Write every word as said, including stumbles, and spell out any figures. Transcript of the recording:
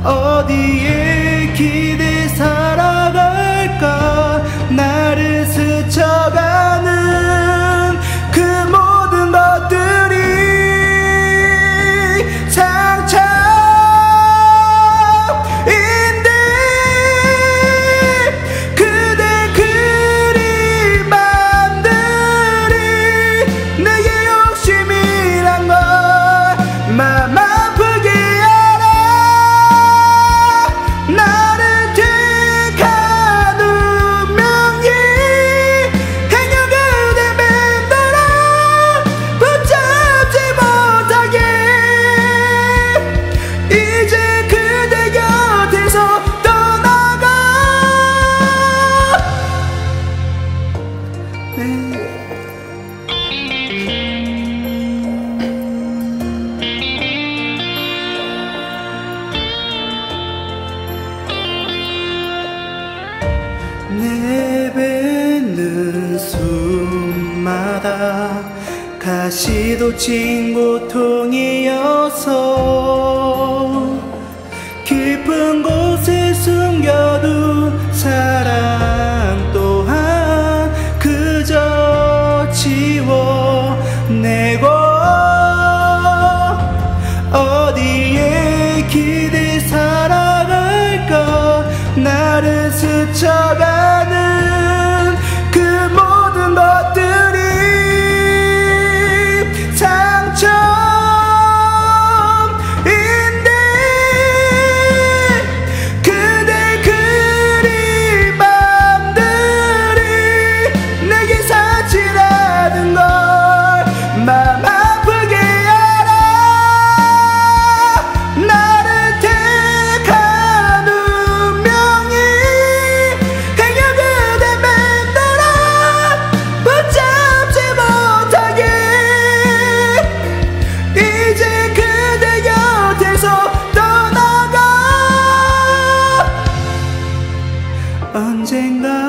어디에 기대 살아갈까. 나를 스쳐가는 그 모든 것들이 상처인데 그대 그린 맘들이 내게 욕심이란 걸 맘 아프게 알아. 나를 택한 운명이 행여 그대 맴돌아 붙잡지 못하게. 이제 그대 곁에서 떠나가. 네. 내뱉는 숨마다 가시도 친 고통이어서 깊은 곳에 숨겨둔 사랑 또한 그저 지워내고. 어디에 기대 살아갈까. 나를 스쳐가는 그 모든 것들이 상처인데 그대 그린 맘들이 내게 사치라는 걸 맘 아프게 알아. 나를 택한 운명이 행여 그대 맴돌아 붙잡지 못하게. 이제 그대 곁에서 떠나가. 언젠가